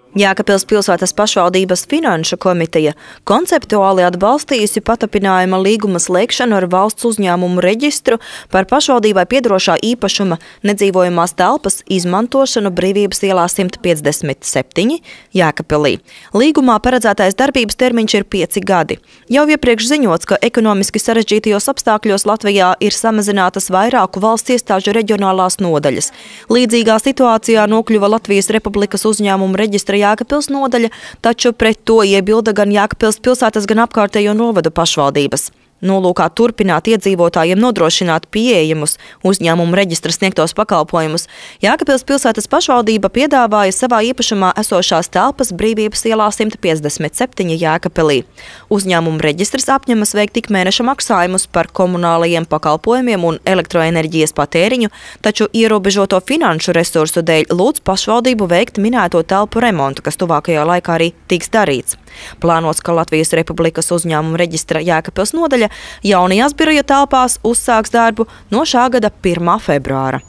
Jēkabpils pilsētas pašvaldības finanšu komiteja konceptuāli atbalstījusi patapinājuma līguma slēgšanu ar valsts uzņēmumu reģistru par pašvaldībai piedarošā īpašuma nedzīvojamās telpas izmantošanu Brīvības ielā 157 Jēkabpilī. Līgumā paredzētais darbības termiņš ir 5 gadi. Jau iepriekš ziņots, ka ekonomiski sarežģītajos apstākļos Latvijā ir samazinātas vairāku valsts iestāžu reģionālās nodaļas. Līdzīgā situācijā nokļuva Latvijas Republikas uzņēmumu reģistra Jēkabpils nodaļa, taču pret to iebilda gan Jēkabpils pilsētas, gan apkārtējo novadu pašvaldības. Nolūkā turpināt iedzīvotājiem nodrošināt pieejamus uzņēmumu reģistra sniegtos pakalpojumus, Jēkabpils pilsētas pašvaldība piedāvāja savā īpašumā esošās telpas Brīvības ielā 157 Jēkabpilī. Uzņēmumu reģistrs apņemas veikt ikmēneša maksājumus par komunālajiem pakalpojumiem un elektroenerģijas patēriņu, taču ierobežoto finanšu resursu dēļ lūdz pašvaldību veikt minēto telpu remontu, kas tuvākajā laikā arī tiks darīts. Plānots, ka Latvijas Republikas uzņēmumu reģistra Jēkabpils nodaļa jaunajās biroja telpās uzsāks darbu no šā gada 1. februāra.